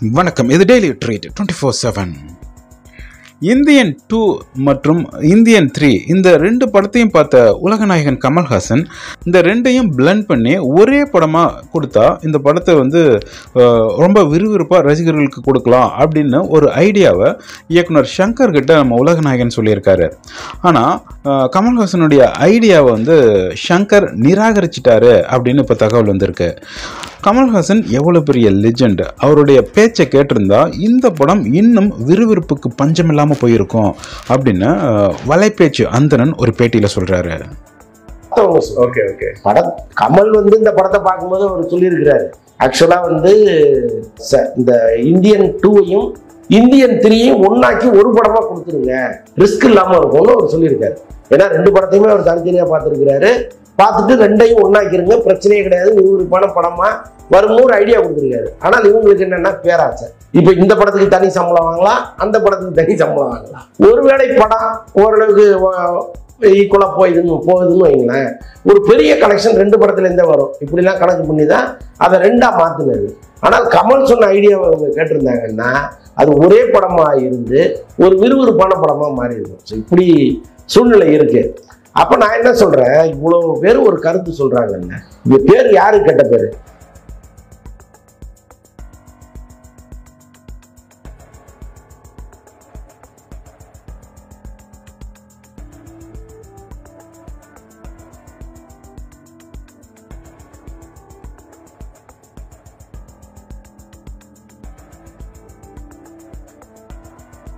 வணக்கம். இது daily treat 24/7. Indian 2 மற்றும் இந்தியன் 3 இந்த ரெண்டு படத்தையும் பார்த்த உலகநாயகன் கமல்ஹாசன் இந்த ரெண்டையும் பிளண்ட் பண்ணி ஒரே படமாக கொடுத்தா இந்த படத்தை ரொம்ப விறுவிறுப்பாக ரசிகர்களுக்கு கொடுக்கலாம் அப்படின்னு ஒரு ஐடியாவை இயக்குனர் ஷங்கர் கிட்ட நம்ம உலகநாயகன் சொல்லியிருக்காரு. ஆனால் கமல்ஹாசனுடைய ஐடியாவை ஷங்கர் நிராகரிச்சிட்டாரு அப்படின்னு இப்போ தகவல் வந்திருக்கு. கமல்ஹாசன் எவ்வளோ பெரிய லெஜெண்ட், அவருடைய பேச்சை கேட்டிருந்தா இந்த படம் இன்னும் விறுவிறுப்புக்கு பஞ்சம் இல்லாமல் போயிருக்கும் அப்படின்னு வலைப்பேச்சு அந்தரன் ஒரு பேட்டியில் சொல்றாரு. படம் கமல் இந்த படத்தை பார்க்கும்போது அவர் சொல்லியிருக்கிறாரு, ஆக்சுவலா இந்த இந்தியன் 2ஐயும் இந்தியன் 3ஐயும் ஒன்னாக்கி ஒரு படமா கொடுத்துருங்க, ரிஸ்க் இல்லாம இருக்கும்னு அவர் சொல்லியிருக்காரு. ஏன்னா ரெண்டு படத்தையுமே அவர் தனித்தனியா பார்த்துருக்கிறாரு. பார்த்துட்டு ரெண்டையும் ஒன்னாக்கிருங்க, பிரச்சனையே கிடையாது, விறுவிறுப்பான படமா வரும்னு ஒரு ஐடியா கொடுத்துருக்காரு. ஆனால் இவங்களுக்கு என்னன்னா பேராசை. இப்ப இந்த படத்துக்கு தனி சம்பளம் வாங்கலாம், அந்த படத்துக்கு தனி சம்பளம் வாங்கலாம். ஒருவேளை படம் ஓரளவுக்கு ஈக்குவலா போகுதுன்னு வைங்களேன், ஒரு பெரிய கலெக்ஷன் ரெண்டு படத்துல இருந்தே வரும். இப்படிலாம் கணக்கு பண்ணி தான் அதை ரெண்டா மாத்தினது. ஆனால் கமல் சொன்ன ஐடியாவை அவங்க கேட்டிருந்தாங்கன்னா அது ஒரே படமா இருந்து ஒரு விறுவிறுப்பான படமா மாறி இருக்கும். இப்படி சூழ்நிலை இருக்கு. அப்ப நான் என்ன சொல்றேன், இவ்வளவு பேர் ஒரு கருத்து சொல்றாங்கன்னு, இந்த பேர் யாரு கெட்ட பேரு?